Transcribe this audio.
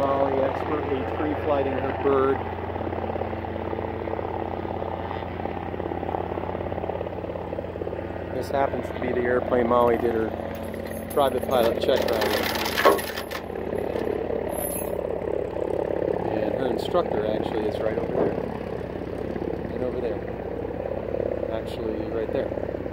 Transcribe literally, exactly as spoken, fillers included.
Molly expertly free flighting her bird. This happens to be the airplane Molly did her private pilot check ride in. And her instructor actually is right over there. Right over there. Actually, right there.